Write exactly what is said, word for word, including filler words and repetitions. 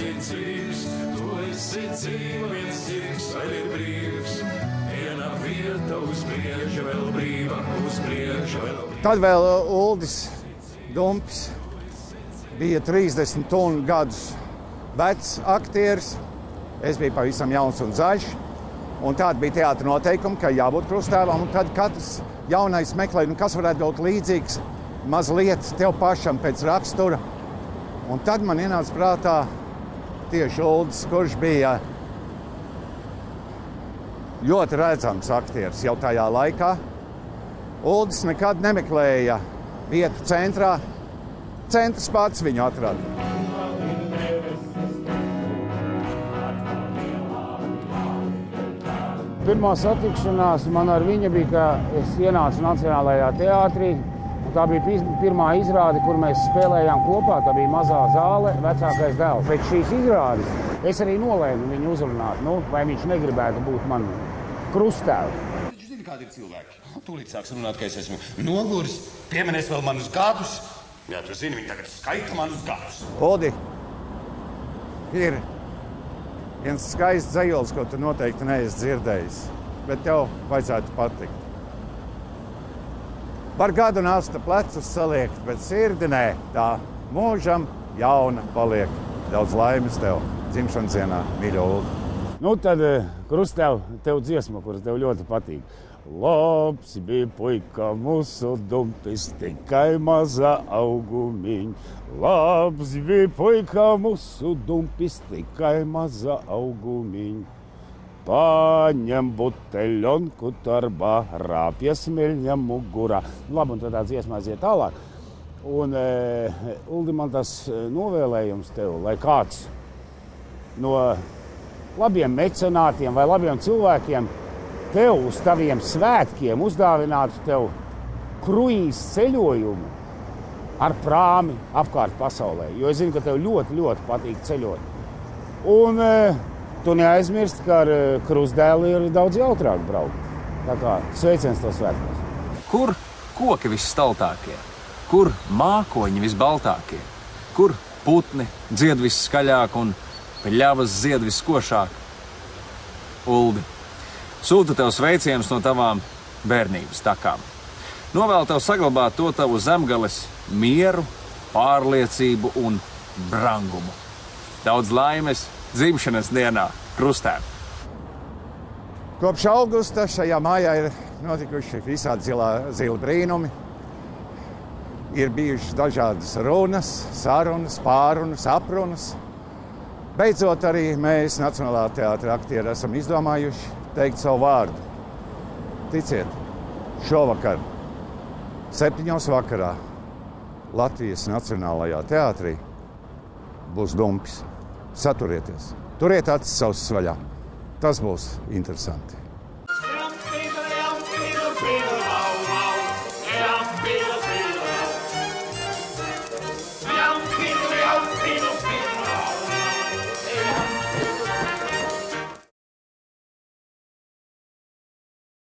esi dzīvs, tu esi dzīva, viens sirds vēl ir brīvs. Viena vieta uz priekšu vēl brīva, uz priekšu vēl brīva. Tad vēl Uldis Dumpis bija trīsdesmit gadus vecs aktieris. Es biju pavisam jauns un zaļš. Un tāda bija teātra noteikuma, ka jābūt krusttēvam. Un tad katrs jaunais meklē, nu kas varētu būt līdzīgs mazliet tev pašam pēc rakstura. Un tad man ienāca prātā tieši Uldis, kurš bija ļoti redzams aktieris jau tajā laikā. Uldis nekad nemeklēja vietu centrā. Centrs pats viņu atrada. Pirmā satikšanās man ar viņu bija, ka es ienācu Nacionālajā teātrī. Tā bija pirmā izrāde, kur mēs spēlējām kopā. Tā bija mazā zāle, vecākais dēls. Pēc šīs izrādes es arī nolēmu viņu uzrunāt, nu, vai viņš negribētu būt man krusttēvs. Taču zini, kādi ir cilvēki? Tūlīt sāks runāt, ka es esmu noguris, pieminēs vēl manus gadus. Jā, tu zini, viņi tagad skaita manus gadus. Uldi, ir viens skaists dzejols, ko tu noteikti neesi dzirdējis, bet tev vajadzētu patikt. Var gadu nasta plecus saliekt, bet sirdi nē, tā mūžam jauna paliek. Daudz laimes tev dzimšanas dienā, mīļo Uldi. Nu tad krusttēv tev dziesma, kuras tev ļoti patīk. Labs bija puika mūsu Dumpis, tikai maza augumiņ. Labs bija puika mūsu Dumpis, tikai maza augumiņ. Paņem buteļonku tarbā, rāpja smeļņa mugurā. Labi, un tad tā dziesmā aiziet tālāk. Un, e, Uldi, man tas novēlējums tev, lai kāds no labiem mecenātiem vai labiem cilvēkiem tev uz taviem svētkiem uzdāvinātu tev kruīz ceļojumu ar prāmi apkārt pasaulē. Jo es zinu, ka tev ļoti, ļoti patīk ceļot. Un e, tu neaizmirsti, ka ar krustdēli ir daudz jautrāk braukt. Tā kā sveiciens tev svētkos. Kur koki visstaltākie? Kur mākoņi visbaltākie? Kur putni dzied visskaļāk un pļavas zied viskošāk? Uldi, sūtu tev sveicienus no tavām bērnības takām. Novēlu tev saglabāt to tavu zemgales mieru, pārliecību un brangumu. Daudz laimes dzimšanas dienā, krusttēv. Kopš augusta šajā mājā ir notikuši visādi zilā, zili brīnumi. Ir bijušas dažādas runas, sarunas, pārunas, aprunas. Beidzot arī mēs, Nacionālā teātra aktieri, esam izdomājuši teikt savu vārdu. Ticiet, šovakar, septiņos vakarā, Latvijas Nacionālajā teātrī būs Dumpis. Saturieties, turiet acis savas vaļā. Tas būs interesanti.